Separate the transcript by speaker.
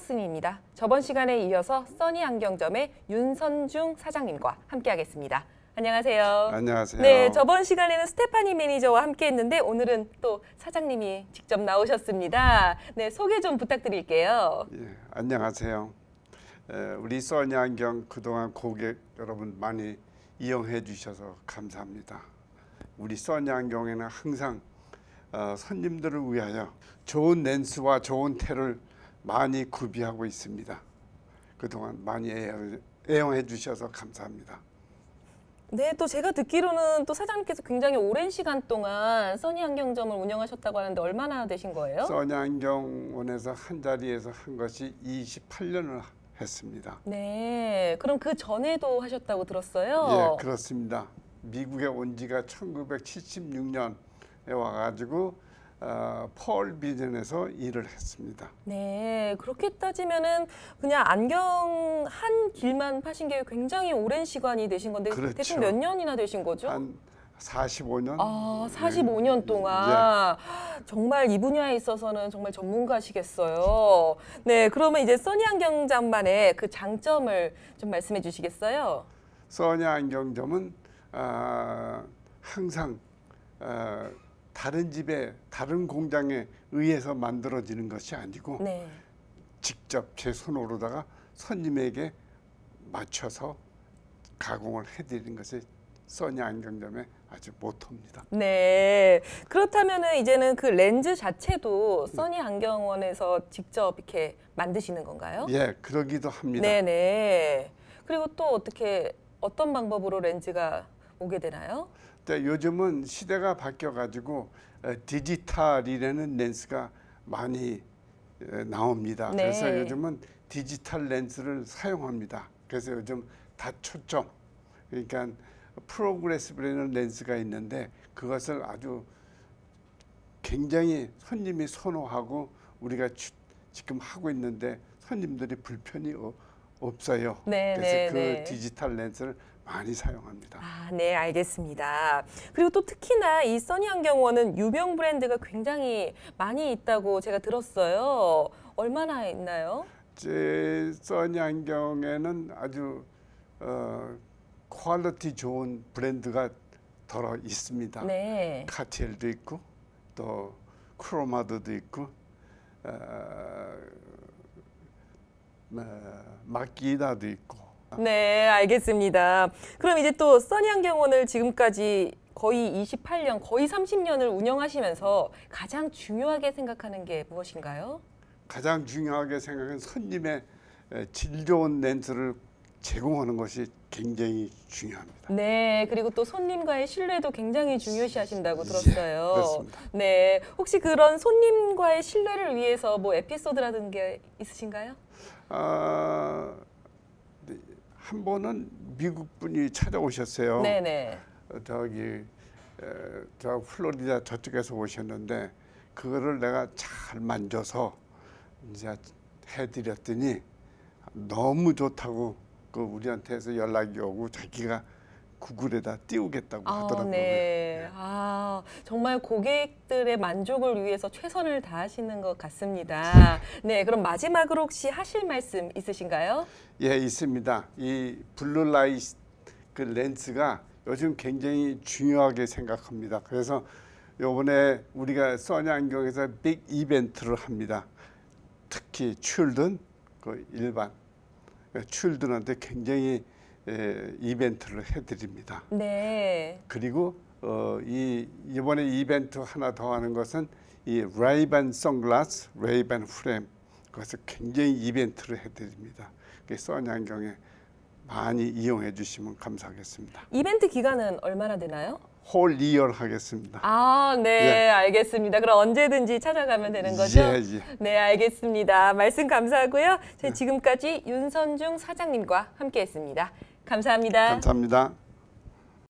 Speaker 1: 언박싱입니다. 저번 시간에 이어서 써니 안경점의 윤선중 사장님과 함께하겠습니다. 안녕하세요.
Speaker 2: 안녕하세요.
Speaker 1: 네, 저번 시간에는 스테파니 매니저와 함께했는데 오늘은 또 사장님이 직접 나오셨습니다. 네, 소개 좀 부탁드릴게요.
Speaker 2: 예, 안녕하세요. 우리 써니 안경 그동안 고객 여러분 많이 이용해 주셔서 감사합니다. 우리 써니 안경에는 항상 손님들을 위하여 좋은 렌스와 좋은 테를 많이 구비하고 있습니다. 그동안 많이 애용해 주셔서 감사합니다.
Speaker 1: 네, 또 제가 듣기로는 또 사장님께서 굉장히 오랜 시간 동안 써니 안경점을 운영하셨다고 하는데 얼마나 되신 거예요?
Speaker 2: 써니 안경원에서 한 자리에서 한 것이 28년을 했습니다.
Speaker 1: 네, 그럼 그 전에도 하셨다고 들었어요?
Speaker 2: 예, 그렇습니다. 미국에 온 지가 1976년에 와가지고 펄 비전에서 일을 했습니다.
Speaker 1: 네, 그렇게 따지면은 그냥 안경 한 길만 파신 게 굉장히 오랜 시간이 되신 건데
Speaker 2: 그렇죠.
Speaker 1: 대충 몇 년이나 되신 거죠?
Speaker 2: 한 45년?
Speaker 1: 아, 45년 동안 정말 이 분야에 있어서는 정말 전문가시겠어요. 네, 그러면 이제 써니 안경점만의 그 장점을 좀 말씀해 주시겠어요?
Speaker 2: 써니 안경점은 항상 다른 집에 다른 공장에 의해서 만들어지는 것이 아니고
Speaker 1: 네.
Speaker 2: 직접 제 손으로다가 손님에게 맞춰서 가공을 해드리는 것이 써니 안경점의 아주 모토입니다.
Speaker 1: 네, 그렇다면은 이제는 그 렌즈 자체도 써니 안경원에서 직접 이렇게 만드시는 건가요?
Speaker 2: 예, 그러기도 합니다.
Speaker 1: 네네. 그리고 또 어떤 방법으로 렌즈가 오게 되나요?
Speaker 2: 요즘은 시대가 바뀌어가지고 디지털이라는 렌스가 많이 나옵니다.
Speaker 1: 네.
Speaker 2: 그래서 요즘은 디지털 렌스를 사용합니다. 그래서 요즘 다초점, 그러니까 프로그레시브라는 렌스가 있는데 그것을 아주 굉장히 손님이 선호하고 우리가 지금 하고 있는데 손님들이 불편이 없어요.
Speaker 1: 네,
Speaker 2: 그래서
Speaker 1: 네,
Speaker 2: 그
Speaker 1: 네.
Speaker 2: 디지털 렌스를 많이 사용합니다.
Speaker 1: 아, 네, 알겠습니다. 그리고 또 특히나 이 써니 안경원은 유명 브랜드가 굉장히 많이 있다고 제가 들었어요. 얼마나 있나요?
Speaker 2: 제 써니 안경에는 아주 퀄리티 좋은 브랜드가 더러 있습니다.
Speaker 1: 네.
Speaker 2: 카티엘도 있고 또 크로마드도 있고 마키다도 있고.
Speaker 1: 네, 알겠습니다. 그럼 이제 또 써니 안경원을 지금까지 거의 28년, 거의 30년을 운영하시면서 가장 중요하게 생각하는 게 무엇인가요?
Speaker 2: 가장 중요하게 생각하는 손님의 질 좋은 렌즈를 제공하는 것이 굉장히 중요합니다.
Speaker 1: 네, 그리고 또 손님과의 신뢰도 굉장히 중요시 하신다고 들었어요.
Speaker 2: 예, 그렇습니다.
Speaker 1: 네, 혹시 그런 손님과의 신뢰를 위해서 뭐 에피소드라든 게 있으신가요?
Speaker 2: 한 번은 미국 분이 찾아오셨어요.
Speaker 1: 네네.
Speaker 2: 저 플로리다 저쪽에서 오셨는데 그거를 내가 잘 만져서 이제 해드렸더니 너무 좋다고 그 우리한테서 연락이 오고 자기가 구글에다 띄우겠다고 하더라고요.
Speaker 1: 네. 정말 고객들의 만족을 위해서 최선을 다하시는 것 같습니다. 네, 그럼 마지막으로 혹시 하실 말씀 있으신가요?
Speaker 2: 예, 있습니다. 이 블루라이트 그 렌즈가 요즘 굉장히 중요하게 생각합니다. 그래서 이번에 우리가 써니 안경에서 빅 이벤트를 합니다. 특히 칠든 그 일반 칠든한테 굉장히 이벤트를 해드립니다.
Speaker 1: 네.
Speaker 2: 그리고 이번에 이벤트 하나 더 하는 것은 이 레이밴 선글라스, 레이밴 프레임 그것을 굉장히 이벤트를 해드립니다. 써니 안경에 많이 이용해 주시면 감사하겠습니다.
Speaker 1: 이벤트 기간은 얼마나 되나요?
Speaker 2: 홀 2월 하겠습니다.
Speaker 1: 네,
Speaker 2: 예.
Speaker 1: 알겠습니다. 그럼 언제든지 찾아가면 되는 거죠?
Speaker 2: 예, 예.
Speaker 1: 네, 알겠습니다. 말씀 감사하고요. 저희 지금까지 윤선중 사장님과 함께했습니다. 감사합니다.
Speaker 2: 감사합니다.